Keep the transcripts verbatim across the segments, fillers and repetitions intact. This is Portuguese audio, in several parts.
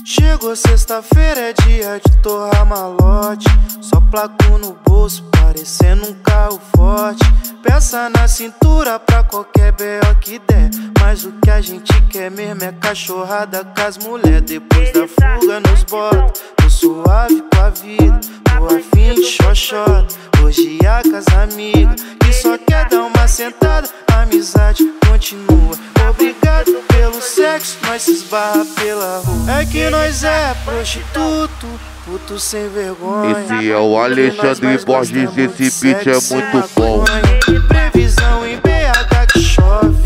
Chegou sexta-feira, é dia de torrar malote. Só placo no bolso, parecendo um carro forte. Peça na cintura pra qualquer B O que der. Mas o que a gente quer mesmo é cachorrada com as mulher. Depois da fuga nos bota, tô suave com a vida, tô afim de xoxota. Hoje há com as amigas que só quer dar uma sentada. A amizade continua. Obrigado pelo sexo, nós se esbarra pela rua. É que nós é prostituto, puto sem vergonha. Esse é o Alexandre Borges, esse beat é muito bom. Previsão em B H que chove,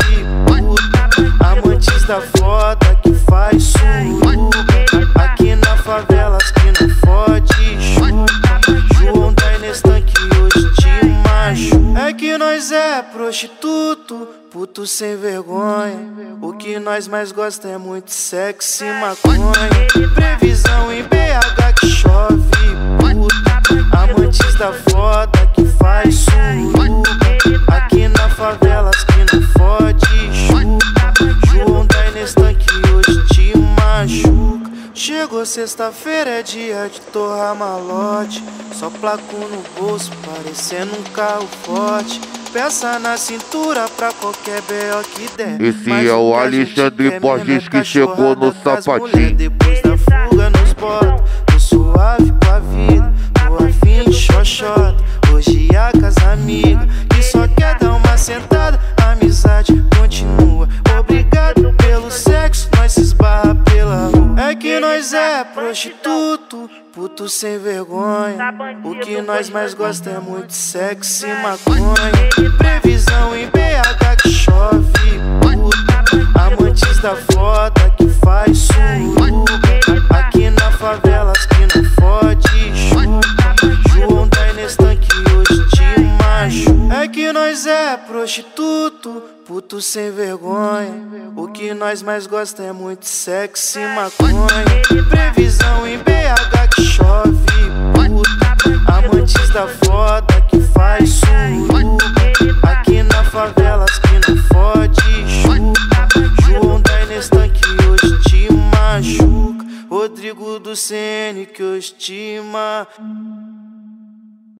puta. Amantes da foda que faz suruba. Aqui na favela as que não fode, chupa. João da Inestan que hoje te machuca. É que nós é prostituto, puto sem vergonha. O que nós mais gosta é muito sexo e maconha. Previsão em B H que chove, puta. Amantes da foda que faz suruba. Aqui na favela as que não fode, chupa. João da Inestan que hoje te machuca. Chegou sexta-feira, é dia de torrar malote. Só placo no bolso, parecendo um carro forte. Peça na cintura pra qualquer B O que der. Esse é o Alexandre Borges que chegou no sapatinho. Depois da fuga nos bota, tô suave com a vida, tô afim de xoxota. Hoje há com as amigas que só quer dar uma sentada. A amizade continua. Obrigado pelo sexo, nós se esbarra pela rua. É que nós é prostituto, puto sem vergonha. O que nós mais gosta é muito sexo e maconha. Previsão em B H que chove, puta. Amantes da foda que faz suruba. Aqui na favela as que não fode, chupa. João da Inestan que hoje te machuca. É que nós é prostituto, puto sem vergonha. O que nós mais gosta é muito sexo e maconha. Previsão em B H que chove, puta. Amantes da foda que faz suruba. Aqui na favela as que não fode, chupa. João da Inestan que hoje te machuca. Rodrigo do C N que hoje te machuca.